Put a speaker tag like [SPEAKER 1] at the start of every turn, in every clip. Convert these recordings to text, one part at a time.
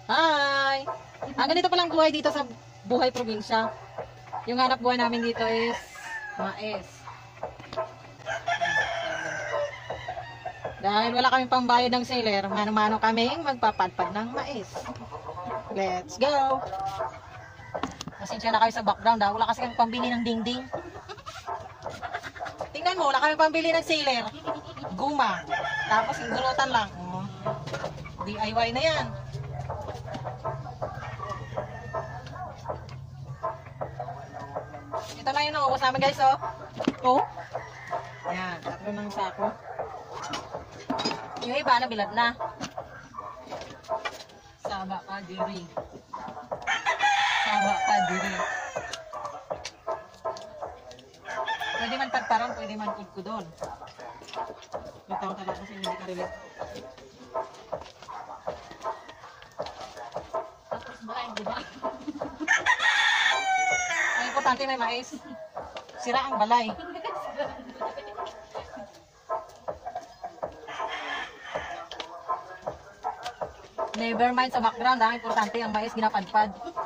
[SPEAKER 1] Hi! Ang ganito palang buhay dito sa buhay probinsya. Yung hanap buhay namin dito is mais. Dahil wala kaming pambayad ng seller, mano-mano kaming magpapadpad ng mais. Let's go! Pasensya na kayo sa background, wala kasi kami pambili ng dingding. Tingnan mo, wala kami pambili ng seller. Guma. Tapos yung gulutan lang. Oh. DIY na yan. Ito na yung nauubos namin guys, oh. Oh. Yan, 3 ng sako. Yung iba na bilad na. Saba ka diri. Saba ka diri. Pwede man pagparang, pwede man kudkudon. Matawag talaga kasi hindi ka relate. Tapos balay, di ba? Ang importante may mais. Sira ang balay. Never mind sa background, ang importante ang mais ginapadpad.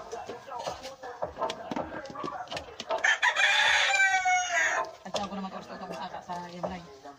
[SPEAKER 1] At saan ko naman oras ito masaka sa yablay.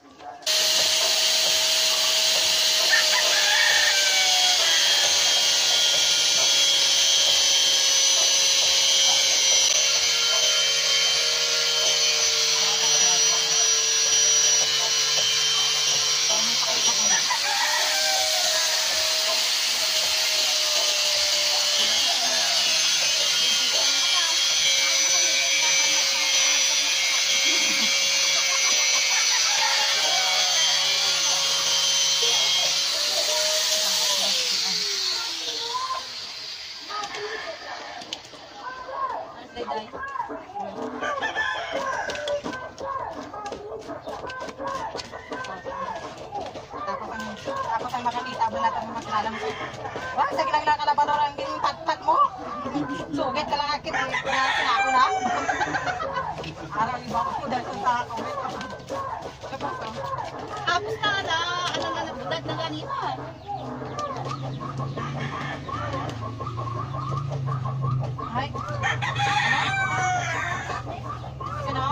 [SPEAKER 1] Tapos ang makakita ba natin ang makilalam ko? Wah, sa kilang kalaban orang yung patpat mo. Sugit ka lang akit. Pinasa ako na. Araw iba ko dahil sa ako.
[SPEAKER 2] Tapos na budag na ganito.
[SPEAKER 1] Ay. Sino?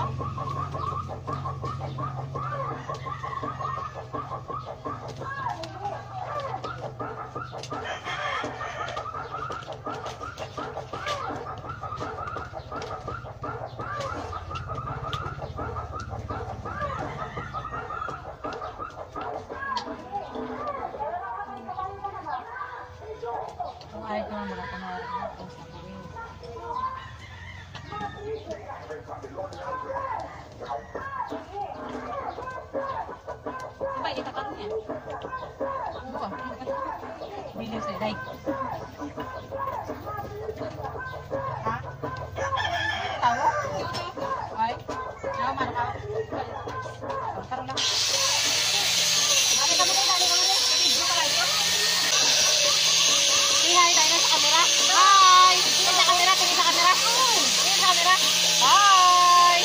[SPEAKER 1] Ay, ito naman ako na post na kami.
[SPEAKER 2] Sabay, itakat niya.
[SPEAKER 1] Ano? Video sa day. Ha? Tawo? Ay? Naman ka? Karoon lang. Dali kami rin, dali kami rin. Video ka kayo. Hi, tayo na sa camera. Hi! Tingin sa camera, tingin sa camera. Tingin sa camera. Hi!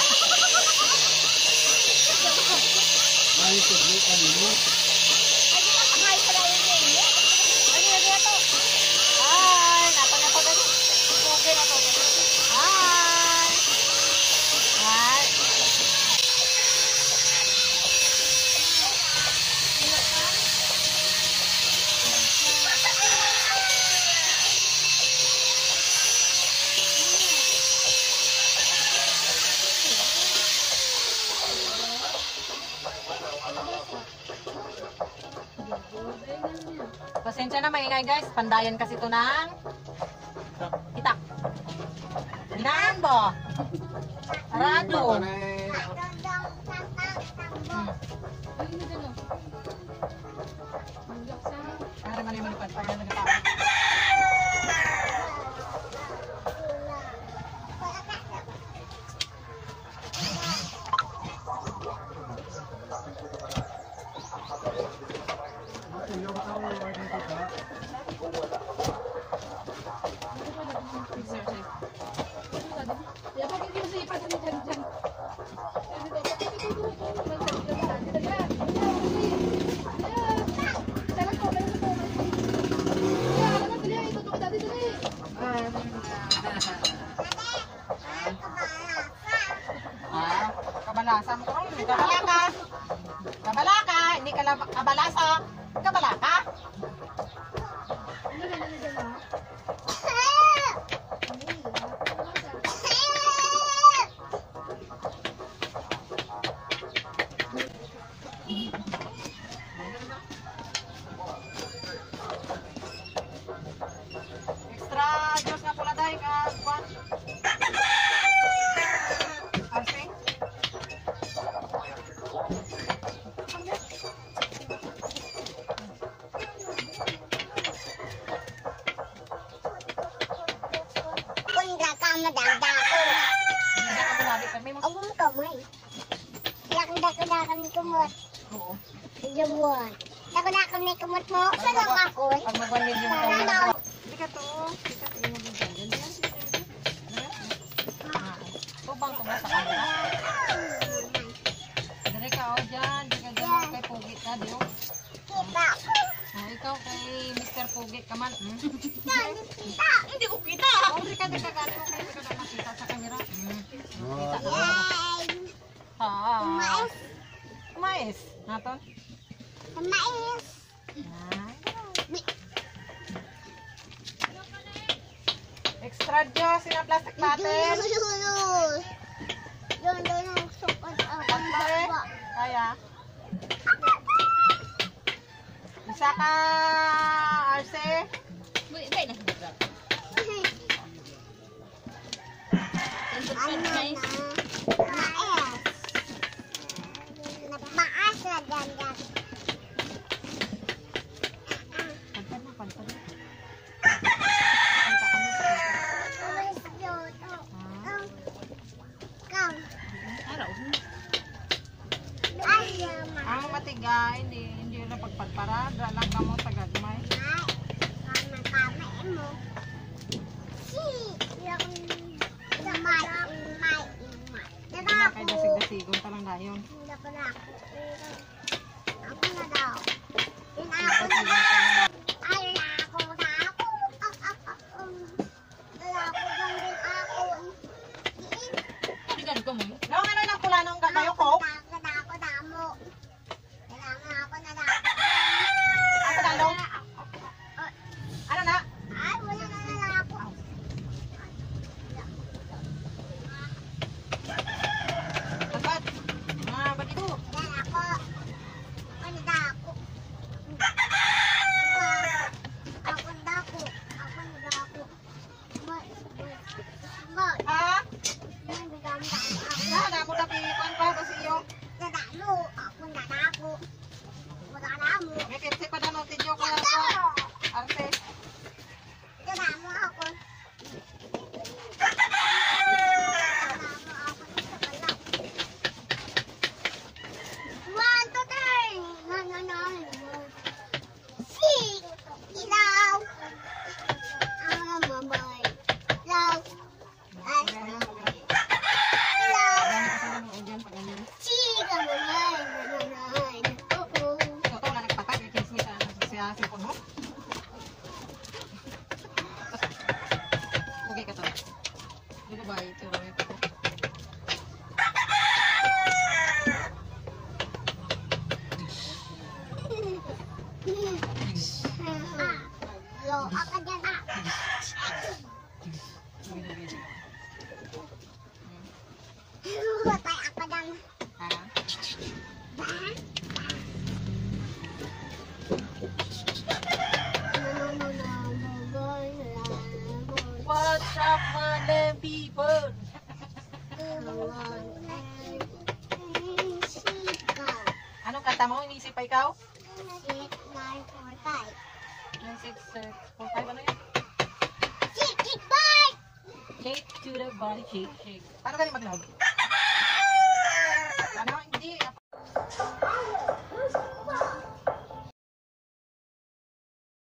[SPEAKER 3] Ay, sabay kanino.
[SPEAKER 2] Ay, di ba kahay pala yun eh?
[SPEAKER 1] Lagi na to. Hi! Napag-napag ako. Okay na to. Hi! Hi! Pasensya na maingay guys, pandayan kasi ito ng itak. Ginaan ba? Arado. Para man yung malipad pa yan nagkakaroon.
[SPEAKER 2] Yeah.
[SPEAKER 1] Labasan mo ron. Kabala ka. Kabala ka. Hindi ka kabalasa. Kabala ka. Extra Diyos nga pula dahil ka. Kwan. Arse.
[SPEAKER 4] Kung ka madanda ko.
[SPEAKER 1] Hindi ka bulabi kami mo.
[SPEAKER 4] Ang kamay. Dako-dako-dako ni kumot.
[SPEAKER 1] Oo.
[SPEAKER 4] Jabuan. Dako-dako ni kumot mo. Saan ako?
[SPEAKER 1] Pag mag-1 million ka. Hindi ka to. Hindi ka to. Hindi ka to. Tubang ko ba sa kanila? Dari ka o dyan. Di ka dyan kay Pugi ka. Diyo.
[SPEAKER 4] Kita.
[SPEAKER 1] Ikaw kay Mr. Pugi ka man.
[SPEAKER 4] Kita.
[SPEAKER 2] Hindi ko kita.
[SPEAKER 1] Hindi ka di ka gani mo kayo. Hindi ka na makita sa kamera. Kita na.
[SPEAKER 4] Yay.
[SPEAKER 1] Ah. Mais. Naton?
[SPEAKER 4] Mais.
[SPEAKER 1] Extra Diyos. Sina plastic bottle.
[SPEAKER 4] Yun ang sukot ang
[SPEAKER 1] Pagpare.
[SPEAKER 4] baba.
[SPEAKER 1] Kaya. Isa ka, Arce.
[SPEAKER 2] Hindi na.
[SPEAKER 4] Ano na? Mais. Nagmaas na dyan.
[SPEAKER 1] Pagpad na, pagpad na.
[SPEAKER 4] Uwis yun. Ikaw.
[SPEAKER 2] Araw.
[SPEAKER 4] Ay, yaman.
[SPEAKER 1] Ang matigay, hindi na pagpadpara. Dalang ka mo sa gagmay.
[SPEAKER 4] Kama mo. Si, yung may.
[SPEAKER 1] Kaya kay dasig-dasigon pa lang dayon.
[SPEAKER 4] Ako na daw. Yun ako na daw. Ay, ako na ako. Wala ako dyan din ako.
[SPEAKER 2] Tignan ko mo.
[SPEAKER 1] No, ano na pula nung gagayo ko?
[SPEAKER 4] Kailangan ako na mo. Kailangan ako na daw.
[SPEAKER 1] Ano na long? Ano na?
[SPEAKER 4] Ay, wala na ako.
[SPEAKER 1] Pagpad. Mga batito.
[SPEAKER 4] Yan ako. Ano daw ako? Ako na ako. Ako na daw ako.
[SPEAKER 1] Ha?
[SPEAKER 4] Nagaganda ako.
[SPEAKER 1] Na mo na pipan pa kasi iyo.
[SPEAKER 4] Nadalo. Ako na ako. Wala na mo.
[SPEAKER 1] May kitsi pa na notin yung kaya pa. Arce.
[SPEAKER 4] Nadalo ako. One, two, three. No. Sing. Ilaw. Ang mabay. Ilaw. Ay. Ilaw. Sing. Ang mabay. Oo.
[SPEAKER 1] Ito na nagpatag. May kismis siya sa puno. Okay ka to. Di ba ba ito?
[SPEAKER 4] Yo, ako dyan ah. Patay ako dyan.
[SPEAKER 1] Ha? What's up, my people? Anong kanta mo? Inisip pa ikaw? 9645. Ano yun? Shake to the body, shake. Paano ganun mag-log?